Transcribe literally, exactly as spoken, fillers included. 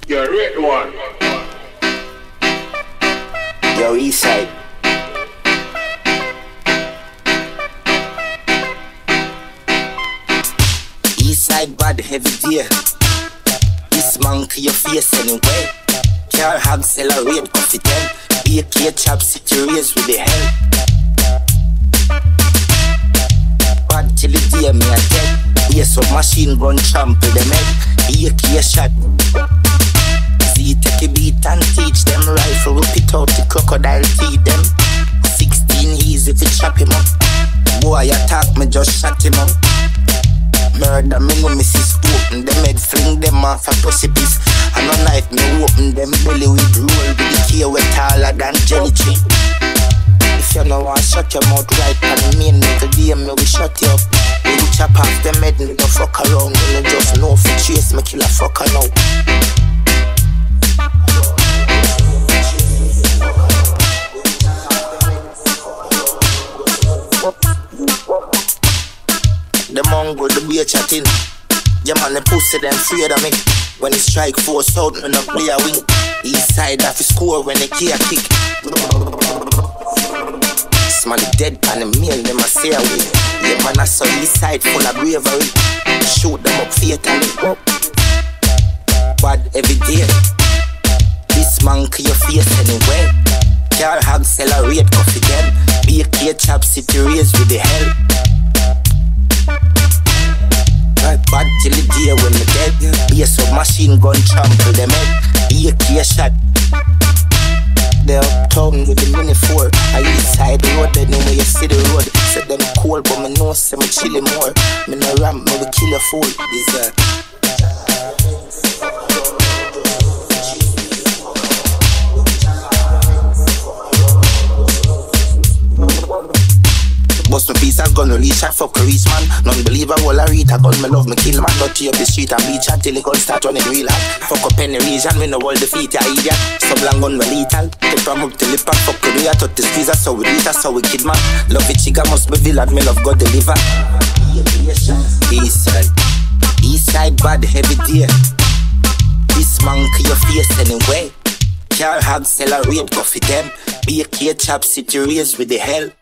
You're a red one. Yo, east side. East side bad heavy deer. This monkey your face anyway. Car hog accelerate coffee ten. B K chop city race with the hell. Bad till the day me a dead. Yes, so machine gun trample them head. B K shot. See take a beat and teach them. Rifle whip it out the crocodile teeth them. Sixteen easy to chop him up. Boy attack me just shot him up. Murder me no missus open them head, fling them off a precipice. And no knife me open them belly with roll with the key way taller than jelly tree. If you no want shut your mouth right and me nigga D M me we shut you up. We will chop off them head and no fuck around. You no just know for chase me kill a fucker now. The mongo, the beer chatting. Yeah man, the pussy them afraid of me. When it strike force out, and I play a wing. East side off his score when they key a kick. Smell dead pan the meal, them a say away. Yeah man, I saw east side full of bravery. Shoot them up fatally. Bad every day. This monkey your face anyway. Car hog accelerate coffee them. B K chop city race with the hell. Bad till the day when me dead. Be a submachine gun trample them head. Be a key shot. They uptown with the mini four. I east side road, they know where you see the road. Say them cold, but me know say me chilly more. Me no ramp, me we kill a fool. This that. Bust my piece of gun, release shot, fuck a reach man. Non-believer, all I read a gun, me love me kill man. Got you up the street and beach until the gun start running real hard. Fuck up any region, we no all defeat ya idiot. Some long gun, me lethal. Take from up the lip and fuck with you, I thought the squeeze, so we beat us, so we kid man. Love it, chica must be villain, me love God deliver. East side, east side bad heavy deer. This monkey your face anyway. Car hog accelerate coffee them. B K chop city race with the hell.